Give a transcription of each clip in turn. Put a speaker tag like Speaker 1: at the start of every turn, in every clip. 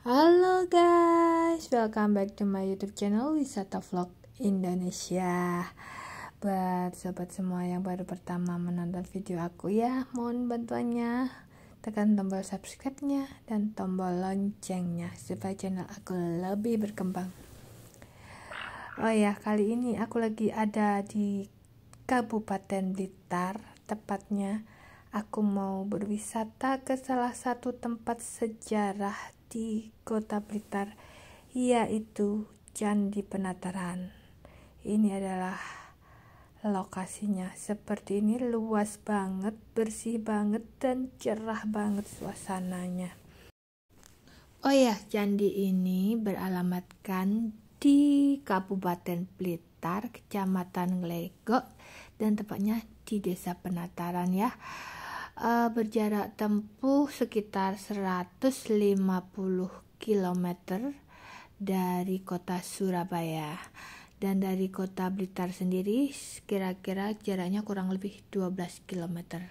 Speaker 1: Halo guys, welcome back to my YouTube channel Wisata Vlog Indonesia. Buat sobat semua yang baru pertama menonton video aku ya, mohon bantuannya tekan tombol subscribe-nya dan tombol loncengnya supaya channel aku lebih berkembang. Oh ya, kali ini aku lagi ada di Kabupaten Blitar, tepatnya aku mau berwisata ke salah satu tempat sejarah di Kota Blitar, yaitu Candi Penataran. Ini adalah lokasinya. Seperti ini, luas banget, bersih banget, dan cerah banget suasananya. Oh ya, candi ini beralamatkan di Kabupaten Blitar, Kecamatan Glegok, dan tepatnya di Desa Penataran ya. Berjarak tempuh sekitar 150 km dari kota Surabaya, dan dari kota Blitar sendiri kira-kira jaraknya kurang lebih 12 km.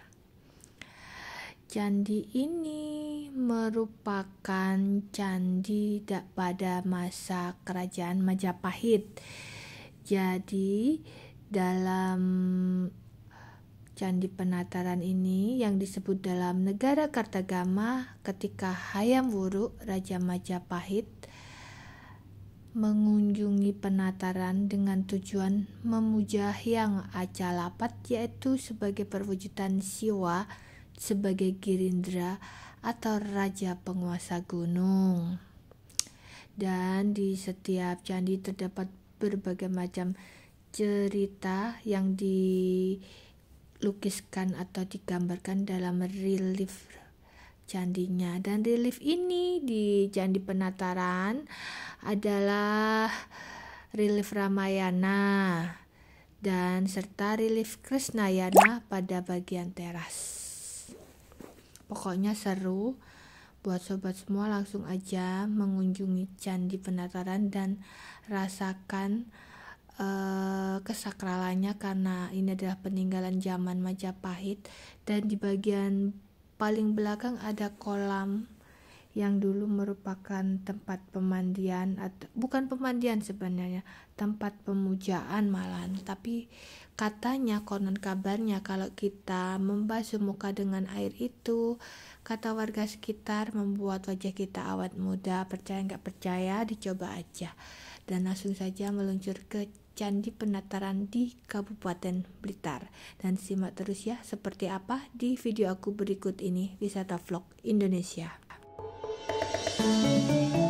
Speaker 1: Candi ini merupakan candi pada masa kerajaan Majapahit. Jadi dalam Candi Penataran ini yang disebut dalam negara Kartagama ketika Hayam Wuruk, Raja Majapahit, mengunjungi Penataran dengan tujuan memuja Hyang Acalapat, yaitu sebagai perwujudan Siwa sebagai Girindra atau Raja Penguasa Gunung. Dan di setiap candi terdapat berbagai macam cerita yang dilukiskan atau digambarkan dalam relief candinya. Dan relief ini di Candi Penataran adalah relief Ramayana dan serta relief Krishnayana pada bagian teras. Pokoknya seru. Buat sobat semua langsung aja mengunjungi Candi Penataran dan rasakan kesakralannya, karena ini adalah peninggalan zaman Majapahit. Dan di bagian paling belakang ada kolam yang dulu merupakan tempat pemandian, atau bukan pemandian sebenarnya, tempat pemujaan malahan. Tapi katanya, konon kabarnya, kalau kita membasuh muka dengan air itu, kata warga sekitar, membuat wajah kita awet muda. Percaya nggak percaya, dicoba aja. Dan langsung saja meluncur ke Candi Penataran di Kabupaten Blitar. Dan simak terus ya seperti apa di video aku berikut ini, Wisata Vlog Indonesia.